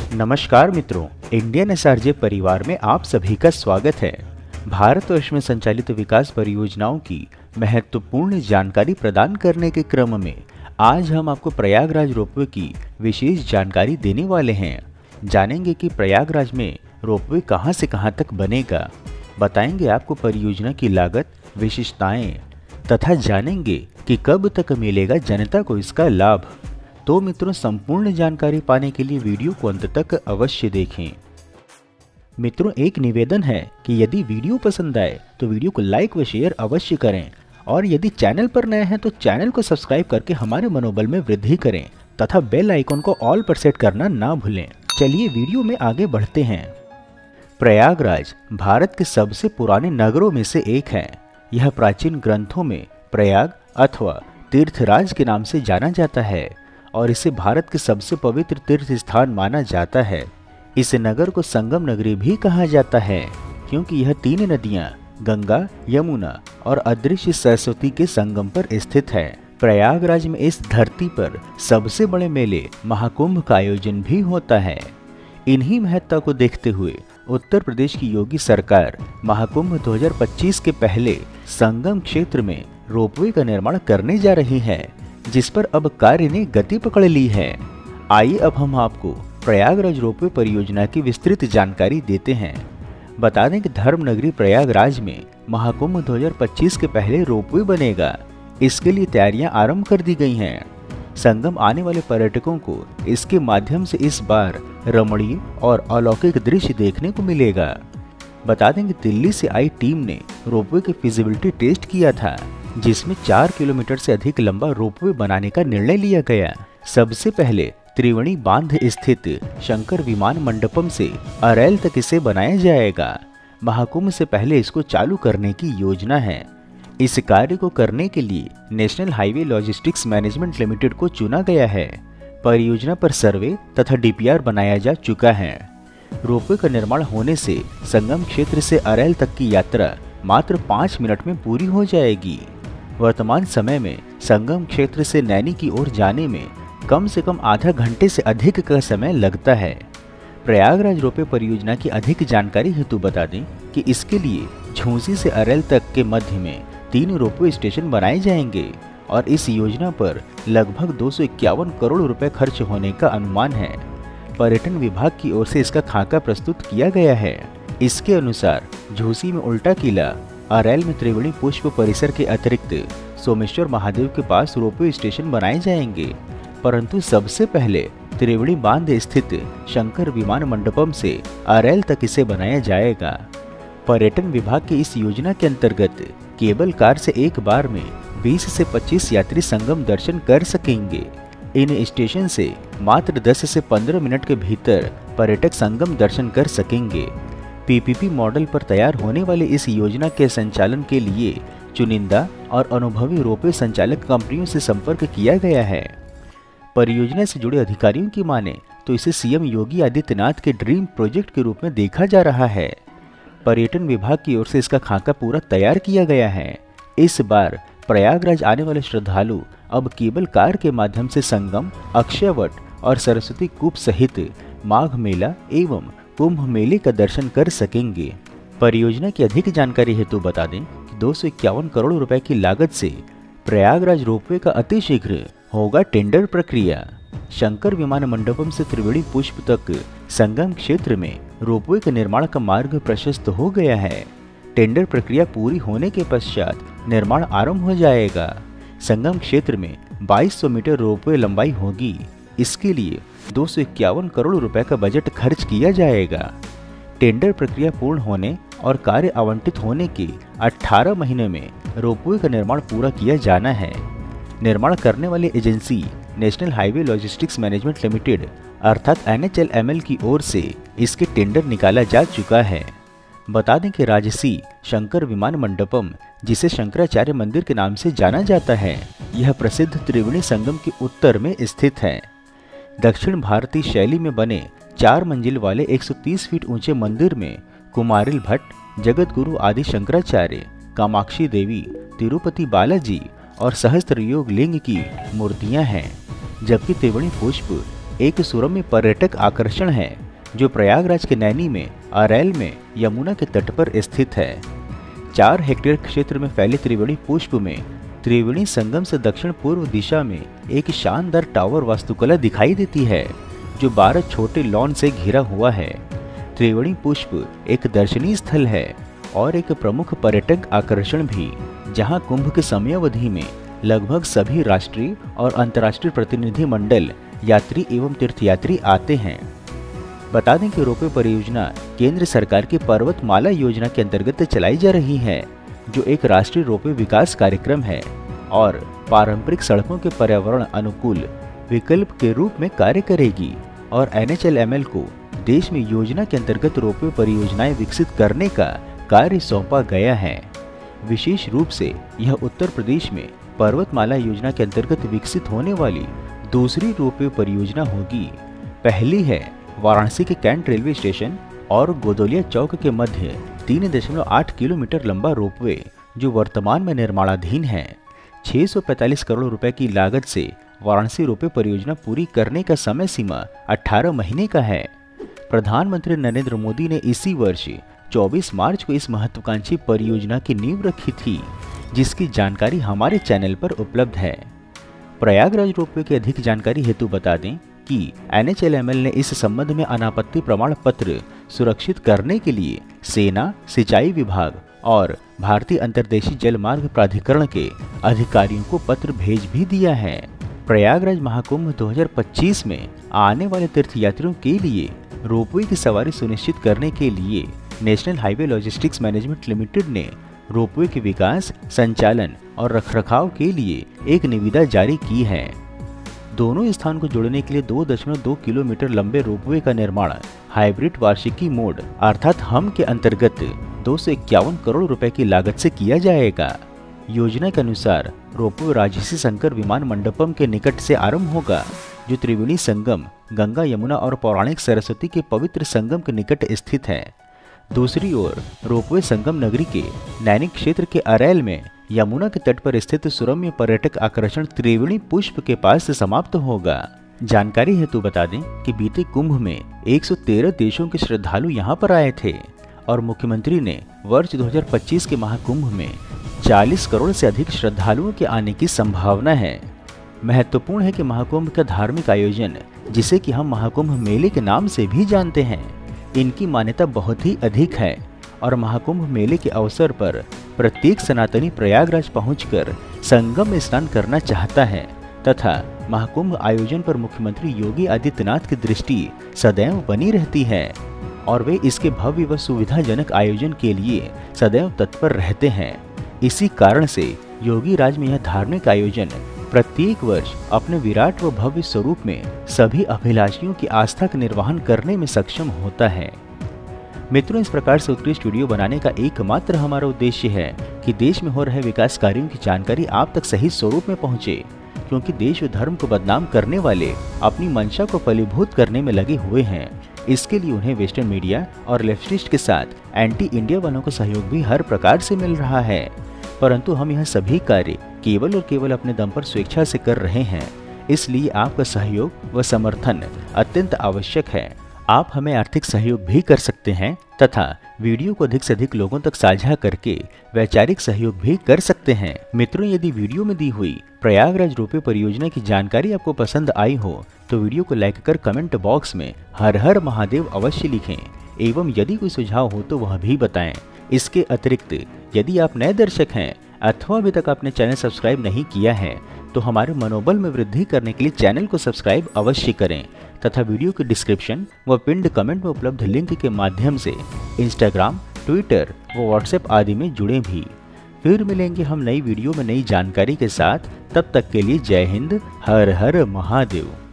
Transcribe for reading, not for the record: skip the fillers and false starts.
नमस्कार मित्रों, Indian SRJ परिवार में आप सभी का स्वागत है। भारतवर्ष में संचालित विकास परियोजनाओं की महत्वपूर्ण जानकारी प्रदान करने के क्रम में आज हम आपको प्रयागराज रोपवे की विशेष जानकारी देने वाले हैं। जानेंगे कि प्रयागराज में रोपवे कहां से कहां तक बनेगा, बताएंगे आपको परियोजना की लागत, विशेषताएं तथा जानेंगे कि कब तक मिलेगा जनता को इसका लाभ। तो मित्रों, संपूर्ण जानकारी पाने के लिए वीडियो को अंत तक अवश्य देखें। मित्रों, एक निवेदन है कि यदि वीडियो पसंद आए तो वीडियो को लाइक व शेयर अवश्य करें और यदि चैनल पर नए हैं तो चैनल को सब्सक्राइब करके हमारे मनोबल में वृद्धि करें तथा बेल आइकन को ऑल पर सेट करना ना भूलें। चलिए वीडियो में आगे बढ़ते हैं। प्रयागराज भारत के सबसे पुराने नगरों में से एक है। यह प्राचीन ग्रंथों में प्रयाग अथवा तीर्थराज के नाम से जाना जाता है और इसे भारत के सबसे पवित्र तीर्थ स्थान माना जाता है। इस नगर को संगम नगरी भी कहा जाता है क्योंकि यह तीन नदियां गंगा, यमुना और अदृश्य सरस्वती के संगम पर स्थित है। प्रयागराज में इस धरती पर सबसे बड़े मेले महाकुंभ का आयोजन भी होता है। इन्हीं महत्ता को देखते हुए उत्तर प्रदेश की योगी सरकार महाकुंभ 2025 के पहले संगम क्षेत्र में रोपवे का निर्माण करने जा रही है, जिस पर अब कार्य ने गति पकड़ ली है। आइए अब हम आपको प्रयागराज रोपवे परियोजना की विस्तृत जानकारी देते हैं। बता दें कि धर्मनगरी प्रयागराज में महाकुंभ 2025 के पहले रोपवे बनेगा। इसके लिए तैयारियां आरंभ कर दी गई हैं। संगम आने वाले पर्यटकों को इसके माध्यम से इस बार रमणीय और अलौकिक दृश्य देखने को मिलेगा। बता दें कि दिल्ली से आई टीम ने रोपवे की फिजिबिलिटी टेस्ट किया था, जिसमें 4 किलोमीटर से अधिक लंबा रोपवे बनाने का निर्णय लिया गया। सबसे पहले त्रिवेणी बांध स्थित शंकर विमान मंडपम से अरैल तक इसे बनाया जाएगा। महाकुंभ से पहले इसको चालू करने की योजना है। इस कार्य को करने के लिए national highway logistics management limited को चुना गया है। परियोजना पर सर्वे तथा डीपीआर बनाया जा चुका है। रोपवे का निर्माण होने से संगम क्षेत्र से अरैल तक की यात्रा मात्र 5 मिनट में पूरी हो जाएगी। वर्तमान समय में संगम क्षेत्र से नैनी की ओर जाने में कम से कम आधा घंटे से अधिक का समय लगता है। प्रयागराज रोपवे परियोजना की अधिक जानकारी हेतु बता दें कि इसके लिए झूंसी से अरैल तक के मध्य में 3 रोपवे स्टेशन बनाए जाएंगे और इस योजना पर लगभग 251 करोड़ रुपए खर्च होने का अनुमान है। पर्यटन विभाग की ओर से इसका खाका प्रस्तुत किया गया है। इसके अनुसार झूसी में उल्टा किला, अरैल में त्रिवेणी पुष्प परिसर के अतिरिक्त सोमेश्वर महादेव के पास रोपवे स्टेशन बनाए जाएंगे, परंतु सबसे पहले त्रिवेणी बांध स्थित शंकर विमान मंडपम से अरैल तक इसे बनाया जाएगा। पर्यटन विभाग की इस योजना के अंतर्गत केबल कार से एक बार में 20 से 25 यात्री संगम दर्शन कर सकेंगे। इन स्टेशन से मात्र 10 से 15 मिनट के भीतर पर्यटक संगम दर्शन कर सकेंगे। पीपीपी मॉडल पर तैयार होने वाले इस योजना के संचालन के लिए चुनिंदा और अनुभवी रोपवे संचालक कंपनियों से संपर्क किया गया है। परियोजना से जुड़े अधिकारियों की माने तो इसे सीएम योगी आदित्यनाथ के ड्रीम प्रोजेक्ट के रूप में देखा जा रहा है। पर्यटन विभाग की ओर से इसका खाका पूरा तैयार किया गया है। इस बार प्रयागराज आने वाले श्रद्धालु अब केबल कार के माध्यम से संगम, अक्षयवट और सरस्वती कूप सहित माघ मेला एवं कुंभ मेले का दर्शन कर सकेंगे। परियोजना की अधिक जानकारी हेतु बता दें कि 251 करोड़ रुपए की लागत से प्रयागराज रोपवे का अतिशीघ्र होगा टेंडर प्रक्रिया। शंकर विमान मंडपम से त्रिवेणी पुष्प तक संगम क्षेत्र में रोपवे के निर्माण का मार्ग प्रशस्त हो गया है। टेंडर प्रक्रिया पूरी होने के पश्चात निर्माण आरंभ हो जाएगा। संगम क्षेत्र में 2200 मीटर रोपवे लंबाई होगी। इसके लिए 251 करोड़ रुपए का बजट खर्च किया जाएगा। टेंडर प्रक्रिया पूर्ण होने और कार्य आवंटित होने के 18 महीने में रोपवे का निर्माण पूरा किया जाना है। निर्माण करने वाली agency national highway logistics management limited अर्थात NHLML की ओर से इसके टेंडर निकाला जा चुका है। बता दें कि राजसी शंकर विमान मंडपम, जिसे शंकराचार्य मंदिर के नाम से जाना जाता है, यह प्रसिद्ध त्रिवेणी संगम के उत्तर में स्थित है। दक्षिण भारतीय शैली में बने 4 मंजिल वाले 130 फीट ऊंचे मंदिर में कुमारिल भट्ट, जगत गुरु आदि शंकराचार्य, कामाक्षी देवी, तिरुपति बालाजी और सहस्त्र योग लिंग की मूर्तियां हैं, जबकि त्रिवेणी पुष्प एक सुरम्य पर्यटक आकर्षण है जो प्रयागराज के नैनी में अरैल में यमुना के तट पर स्थित है। 4 हेक्टेयर क्षेत्र में फैले त्रिवेणी पुष्प में त्रिवेणी संगम से दक्षिण पूर्व दिशा में एक शानदार टावर वास्तुकला दिखाई देती है जो 12 छोटे लॉन से घिरा हुआ है। त्रिवेणी पुष्प एक दर्शनीय स्थल है और एक प्रमुख पर्यटक आकर्षण भी, जहां कुंभ के समयावधि में लगभग सभी राष्ट्रीय और अंतर्राष्ट्रीय प्रतिनिधि मंडल, यात्री एवं तीर्थयात्री आते हैं। बता दें कि रोपवे परियोजना केंद्र सरकार की पर्वतमाला योजना के अंतर्गत चलाई जा रही है, जो एक राष्ट्रीय रोपवे विकास कार्यक्रम है और पारंपरिक सड़कों के पर्यावरण अनुकूल विकल्प के रूप में कार्य करेगी और NHLML को देश में योजना के अंतर्गत रोपवे परियोजनाएं विकसित करने का कार्य सौंपा गया है। विशेष रूप से यह उत्तर प्रदेश में पर्वतमाला योजना के अंतर्गत विकसित होने वाली दूसरी रोपवे परियोजना होगी। पहली है वाराणसी के कैंट रेलवे स्टेशन और गोदोलिया चौक के मध्य 3.8 किलोमीटर लंबा रोपवे, जो वर्तमान में निर्माणाधीन है। 645 करोड़ रुपए की लागत से वाराणसी रोपवे परियोजना पूरी करने का समय सीमा 18 महीने का है। प्रधानमंत्री नरेंद्र मोदी ने इसी वर्ष 24 मार्च को इस महत्वाकांक्षी परियोजना की नींव रखी थी, जिसकी जानकारी हमारे चैनल पर उपलब्ध है। प्रयागराज रोपवे की अधिक जानकारी हेतु बता दें कि NHLML ने इस संबंध में अनापत्ति प्रमाण पत्र सुरक्षित करने के लिए सेना, सिंचाई विभाग और भारतीय अंतर्देशीय जल मार्ग प्राधिकरण के अधिकारियों को पत्र भेज भी दिया है। प्रयागराज महाकुंभ 2025 में आने वाले तीर्थयात्रियों के लिए रोपवे की सवारी सुनिश्चित करने के लिए national highway logistics management limited ने रोपवे के विकास, संचालन और रखरखाव के लिए एक निविदा जारी की है। दोनों स्थान को जोड़ने के लिए 2.2 किलोमीटर लंबे रोपवे का निर्माण हाइब्रिड वार्षिकी मोड अर्थात हम के अंतर्गत 251 करोड़ रुपए की लागत से किया जाएगा। योजना के अनुसार रोपवे राजसी शंकर विमान मंडपम के निकट से आरंभ होगा, जो त्रिवेणी संगम, गंगा, यमुना और पौराणिक सरस्वती के पवित्र संगम के निकट स्थित है। दूसरी ओर रोपवे संगम नगरी के नैनी क्षेत्र के अरैल में यमुना के तट पर स्थित सुरम्य पर्यटक आकर्षण त्रिवेणी पुष्प के पास से समाप्त होगा। जानकारी हेतु बता दें कि बीते कुंभ में 113 देशों के श्रद्धालु यहां पर आए थे और मुख्यमंत्री ने वर्ष 2025 के महाकुंभ में 40 करोड़ से अधिक श्रद्धालुओं के आने की संभावना है। महत्वपूर्ण है कि महाकुंभ का धार्मिक आयोजन, जिसे कि हम महाकुंभ मेले के नाम से भी जानते हैं, इनकी मान्यता बहुत ही अधिक है और महाकुंभ मेले के अवसर पर प्रत्येक सनातनी प्रयागराज पहुंचकर संगम में स्नान करना चाहता है तथा महाकुंभ आयोजन पर मुख्यमंत्री योगी आदित्यनाथ की दृष्टि सदैव बनी रहती है और वे इसके भव्य व सुविधाजनक आयोजन के लिए सदैव तत्पर रहते हैं। इसी कारण से योगी राज में यह धार्मिक आयोजन प्रत्येक वर्ष अपने विराट व भव्य स्वरूप में सभी अभिलाषियों की आस्था का निर्वहन करने में सक्षम होता है। मित्रों, इस प्रकार से उत्कृष्ट वीडियो बनाने का एकमात्र हमारा उद्देश्य है कि देश में हो रहे विकास कार्यों की जानकारी आप तक सही स्वरूप में पहुंचे, क्योंकि देश व धर्म को बदनाम करने वाले अपनी मंशा को फलीभूत करने में लगे हुए हैं। इसके लिए उन्हें वेस्टर्न मीडिया और लेफ्टिस्ट के साथ एंटी इंडिया वालों का सहयोग भी हर प्रकार से मिल रहा है, परंतु हम यह सभी कार्य केवल और केवल अपने दम पर स्वेच्छा से कर रहे हैं। इसलिए आपका सहयोग व समर्थन अत्यंत आवश्यक है। आप हमें आर्थिक सहयोग भी कर सकते हैं तथा वीडियो को अधिक से अधिक लोगों तक साझा करके वैचारिक सहयोग भी कर सकते हैं। मित्रों, यदि वीडियो में दी हुई प्रयागराज रोपवे परियोजना की जानकारी आपको पसंद आई हो तो वीडियो को लाइक कर कमेंट बॉक्स में हर हर महादेव अवश्य लिखें एवं यदि कोई सुझाव हो तो वह भी बताएं। इसके अतिरिक्त यदि आप नए दर्शक हैं अथवा अभी तक आपने चैनल सब्सक्राइब नहीं किया है तो हमारे मनोबल में वृद्धि करने के लिए चैनल को सब्सक्राइब अवश्य करें तथा वीडियो के डिस्क्रिप्शन व पिंड कमेंट में उपलब्ध लिंक के माध्यम से इंस्टाग्राम, ट्विटर व व्हाट्सएप आदि में जुड़े भी। फिर मिलेंगे हम नई वीडियो में नई जानकारी के साथ। तब तक के लिए जय हिंद, हर हर महादेव।